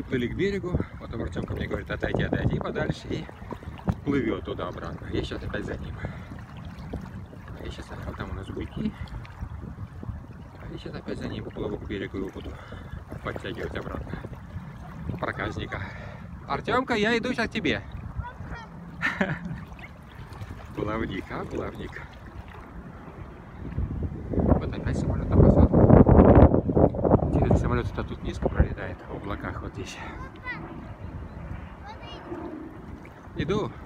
приплыли к берегу, потом Артемка мне говорит, отойди подальше, и плывет туда обратно. Я сейчас опять за ним. Я сейчас, вот там у нас буйки. Я сейчас опять за ним поплыву к берегу и буду подтягивать обратно проказника. Артемка, я иду сейчас к тебе. Плавник, а плавник. Вот опять самолет на посадку. Интересно, самолет-то тут низко пролетает, в облаках вот здесь. Иду.